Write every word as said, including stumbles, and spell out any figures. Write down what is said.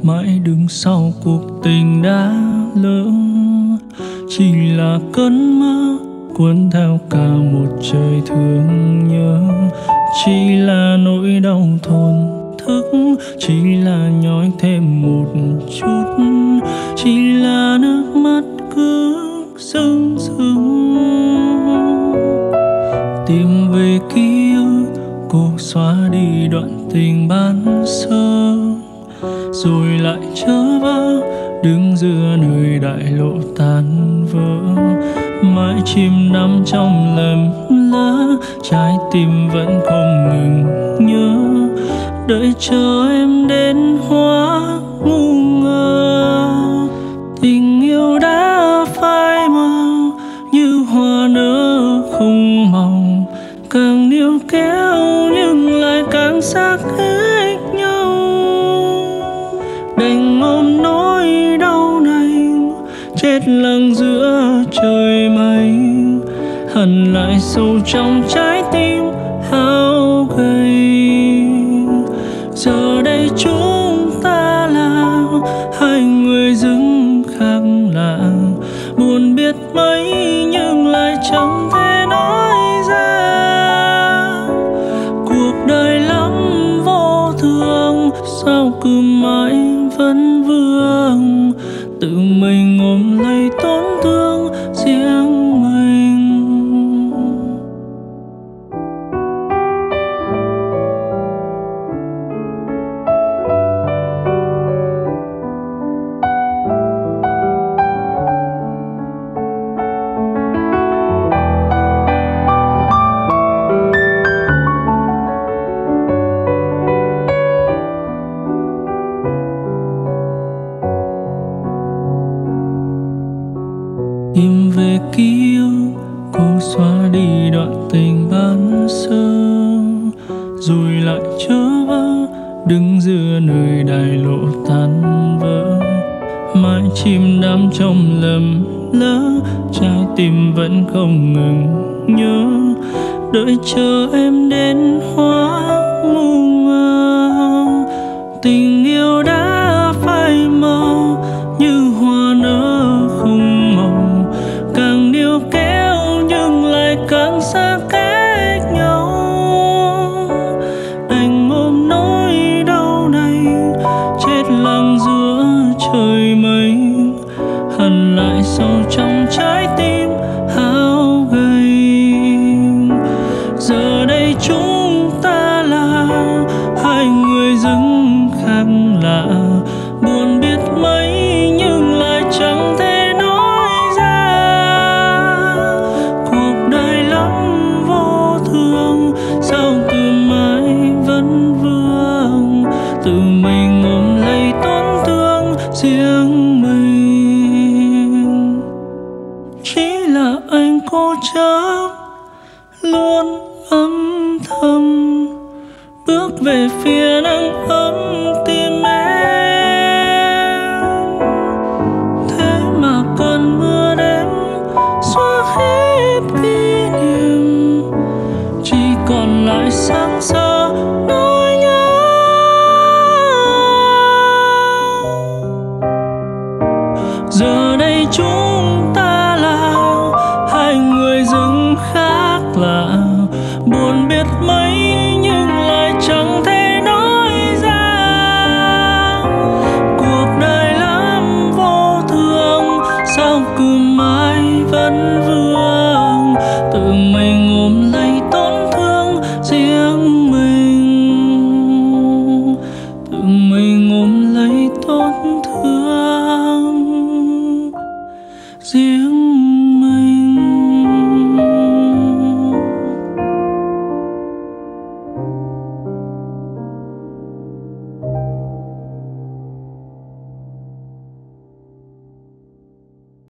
mãi đứng sau cuộc tình đã lỡ. Chỉ là cơn mơ cuốn theo cả một trời thương nhớ. Chỉ là nỗi đau thổn thức, chỉ là nhói thêm một chút, chỉ là nước mắt cứ rưng rưng. Tìm về ký ức, cô xóa đi đoạn tình ban sơ, rồi lại chớ vỡ đứng giữa nơi đại lộ tan vỡ. Mãi chìm đắm trong lầm lỡ, trái tim vẫn không ngừng nhớ, đợi chờ em đến hóa ngu ngơ. Tình yêu đã phai màu như hoa nở không màu, càng níu kéo nhưng lại càng xa cách nhau. Đành ôm nỗi đau này chết lặng giữa trời mây, hằn lại sâu trong trái tim hao gầy. Giờ đây chúng ta là hai người dưng khác lạ, buồn biết mấy nhưng lại chẳng thể nói ra. Cuộc đời lắm vô thường, sao cứ mãi vẫn vương, tự mình ôm lấy tổn thương riêng mình. Tìm về ký ức, cô xóa đi đoạn tình ban sơ, rồi lại chớ vỡ đứng giữa nơi đại lộ tan vỡ. Mãi chìm đắm trong lầm lỡ, trái tim vẫn không ngừng nhớ, đợi chờ em đến hóa ngu ngơ. Tình yêu đã phai màu như hoa nở không màu, càng níu kéo nhưng lại càng xa cách nhau. Đành ôm nỗi đau này chết lặng giữa trời mây, hằn lại sâu trong trái tim hao gầy. Giờ đây chúng ta là hai người dưng khác lạ, buồn biết mấy nhưng lại chẳng thể nói ra. Cuộc đời lắm vô thường, sao cứ mãi vẫn vương, tự mình ôm lấy tổn thương riêng mình. Chỉ là anh cố chấp luôn âm thầm bước về phía nắng ấm